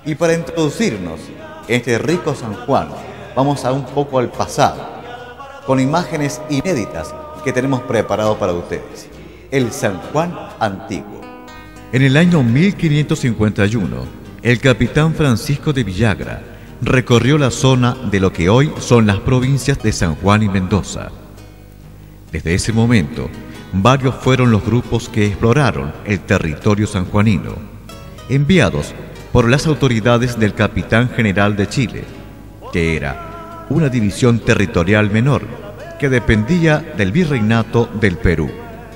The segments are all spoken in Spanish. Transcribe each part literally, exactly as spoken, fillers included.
Y para introducirnos en este rico San Juan, vamos a un poco al pasado, con imágenes inéditas que tenemos preparado para ustedes. El San Juan antiguo. En el año mil quinientos cincuenta y uno, el capitán Francisco de Villagra recorrió la zona de lo que hoy son las provincias de San Juan y Mendoza. Desde ese momento, varios fueron los grupos que exploraron el territorio sanjuanino, enviados por las autoridades del Capitán General de Chile, que era una división territorial menor que dependía del Virreinato del Perú.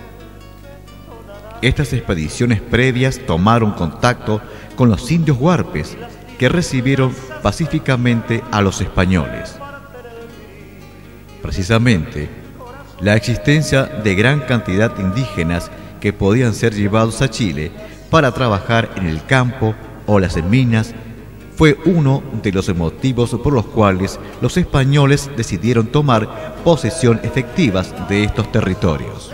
Estas expediciones previas tomaron contacto con los indios huarpes, que recibieron pacíficamente a los españoles. Precisamente, la existencia de gran cantidad de indígenas que podían ser llevados a Chile para trabajar en el campo o las minas fue uno de los motivos por los cuales los españoles decidieron tomar posesión efectiva de estos territorios.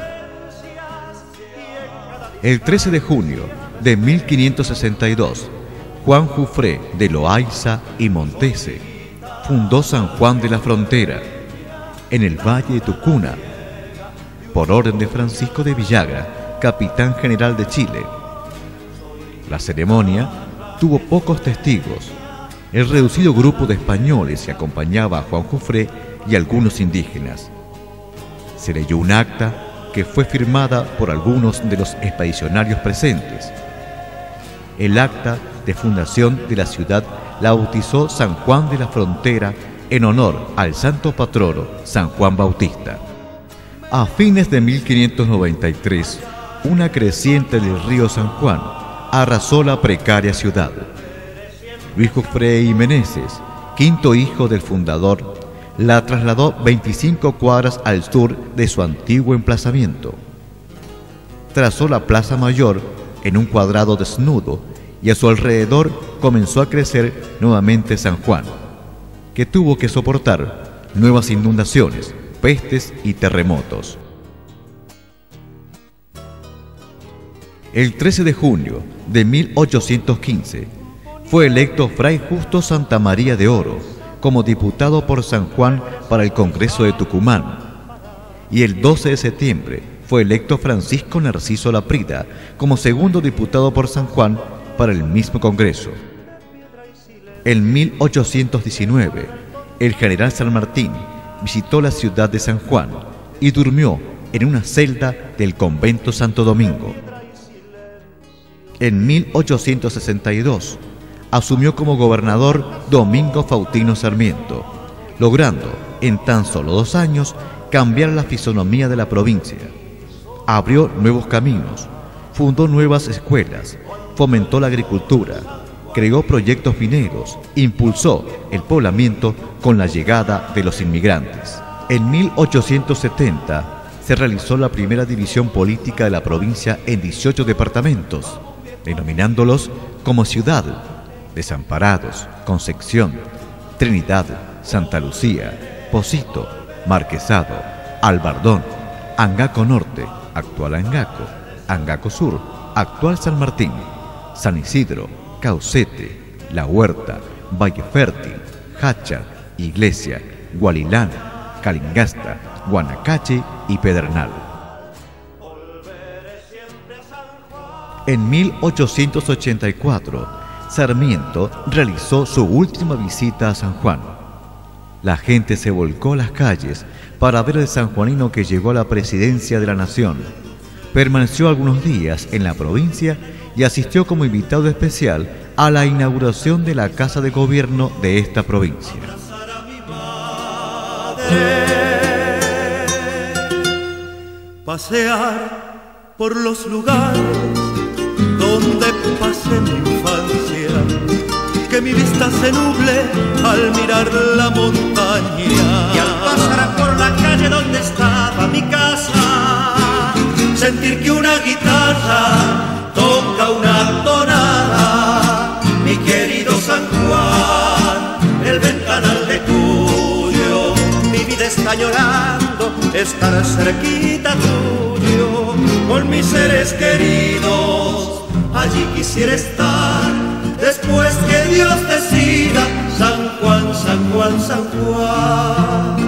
El trece de junio de mil quinientos sesenta y dos, Juan Jufré de Loaiza y Montese fundó San Juan de la Frontera, en el Valle de Tucuna, por orden de Francisco de Villagra, capitán general de Chile. La ceremonia tuvo pocos testigos. El reducido grupo de españoles que acompañaba a Juan Jufré y algunos indígenas. Se leyó un acta que fue firmada por algunos de los expedicionarios presentes. El acta de fundación de la ciudad la bautizó San Juan de la Frontera en honor al santo patrono San Juan Bautista. A fines de mil quinientos noventa y tres, una creciente del río San Juan arrasó la precaria ciudad. Luis Jufré y Meneses, quinto hijo del fundador, la trasladó veinticinco cuadras al sur de su antiguo emplazamiento. Trazó la Plaza Mayor en un cuadrado desnudo y a su alrededor comenzó a crecer nuevamente San Juan, que tuvo que soportar nuevas inundaciones, pestes y terremotos. El trece de junio de mil ochocientos quince fue electo Fray Justo Santa María de Oro como diputado por San Juan para el Congreso de Tucumán, y el doce de septiembre fue electo Francisco Narciso Laprida como segundo diputado por San Juan para el mismo Congreso. En mil ochocientos diecinueve, el general San Martín visitó la ciudad de San Juan y durmió en una celda del convento Santo Domingo. En mil ochocientos sesenta y dos, asumió como gobernador Domingo Faustino Sarmiento, logrando en tan solo dos años cambiar la fisonomía de la provincia. Abrió nuevos caminos, fundó nuevas escuelas, fomentó la agricultura, creó proyectos mineros, impulsó el poblamiento con la llegada de los inmigrantes. En mil ochocientos setenta se realizó la primera división política de la provincia en dieciocho departamentos, denominándolos como Ciudad, Desamparados, Concepción, Trinidad, Santa Lucía, Pocito, Marquesado, Albardón, Angaco Norte, actual Angaco, Angaco Sur, actual San Martín, San Isidro, Caucete, La Huerta, Valle Fértil, Hacha, Iglesia, Gualilán, Calingasta, Guanacache y Pedernal. En mil ochocientos ochenta y cuatro, Sarmiento realizó su última visita a San Juan. La gente se volcó a las calles para ver al sanjuanino que llegó a la presidencia de la nación. Permaneció algunos días en la provincia y asistió como invitado especial a la inauguración de la Casa de Gobierno de esta provincia. Pasear por los lugares donde pasé mi infancia, que mi vista se nuble al mirar la montaña, y al pasar por la calle donde estaba mi casa, sentir que una guitarra toca una tonada. Mi querido San Juan, el ventanal de Cuyo, mi vida está llorando estar cerquita tuyo, con mis seres queridos. Allí quisiera estar después que Dios San Juan, San Juan.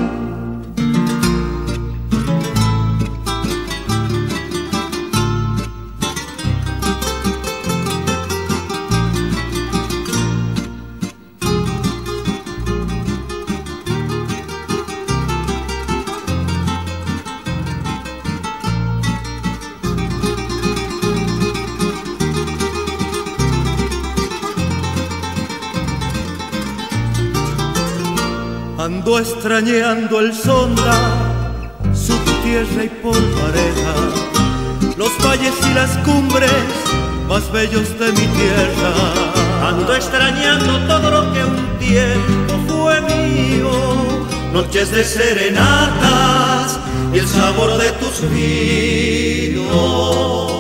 Ando extrañando el Sonda, su tierra y polvareda, los valles y las cumbres más bellos de mi tierra. Ando extrañando todo lo que un tiempo fue mío, noches de serenatas y el sabor de tus vinos.